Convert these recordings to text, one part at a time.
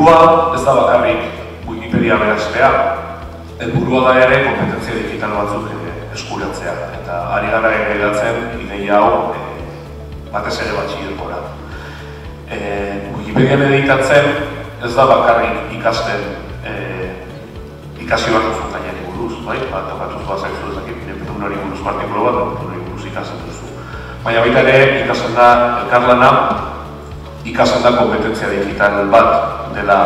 helburua ez da bakarrik Wikipedia beraztea, helburua da ere kompetentzia digital batzuk eskuratzea, eta ari gara edatzen ideia hau batez ere batxilergora. Wikipedian editatzen ez da bakarrik ikasten ikasi bat duzun gainari buruz, tokatuz bat zaizu ezakit, hori buruz partikulo bat, hori buruz ikasen duzu. Baina baita ere ikasen da elkarlana, ikasen da kompetentzia digital bat dela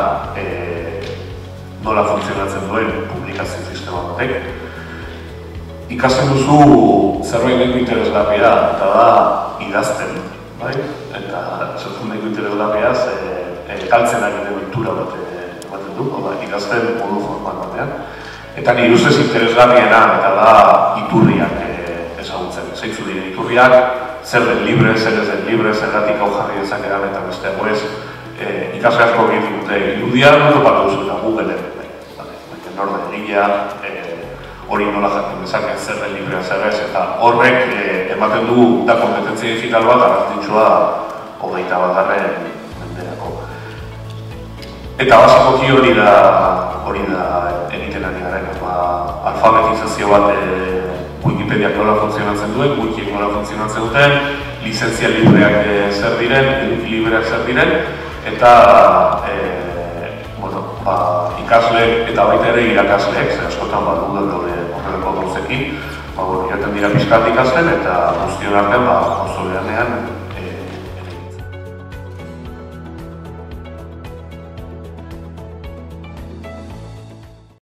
nola funtzionatzen duen publikazio sistema batek. Ikasen duzu zerbait nahiko interesgarria eta da idazten, eta zertzen nahiko interesgarria galtzen egiten ohitura bat ematen du, idazten modu formal batean. Eta nire ustez interesgarriena eta da iturriak ezagutzen. Zeitzu dira iturriak, zer den libre, zer ez den libre, zergatik hau jarri dezakeran eta beste goez. Ikasle asko egin dute irudia, topatu duzu eta Googleen. Norde egilea, hori nola jakin dezaken zer den librea zer ez, eta horrek ematen du da kompetentzia digital bat garrantzitsua 21. menderako. Eta basikoki hori da egiten ari garen, alfabetizazio bat Wikipediak nola funtzionatzen duen, Wikiek nola funtzionatzen duten, lizentzia libreak zer diren, eduki libreak zer diren, eta ikasle eta baita ere irakasleek, zer askotan bat dudan daude horrelako gauzekin, iraten dira pixkat ikasten eta guztion artean oso behanean